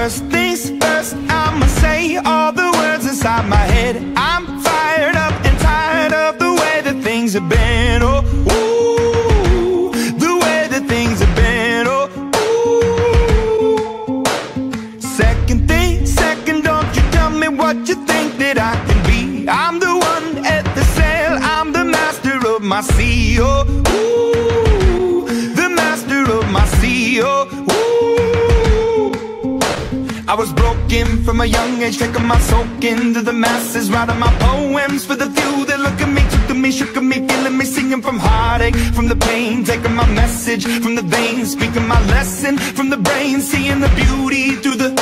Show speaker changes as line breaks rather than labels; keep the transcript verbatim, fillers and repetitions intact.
First things first, I'ma say all the words inside my head. I'm fired up and tired of the way that things have been. Oh, ooh, the way that things have been. Oh, ooh. Second thing, second, don't you tell me what you think that I can be. I'm the one at the sail, I'm the master of my sea. Oh, ooh, the master of my sea. Oh, ooh. I was broken from a young age, taking my soak into the masses, writing my poems for the few that look at me, took to me, shook at me, feeling me, singing from heartache, from the pain, taking my message from the veins, speaking my lesson from the brain, seeing the beauty through the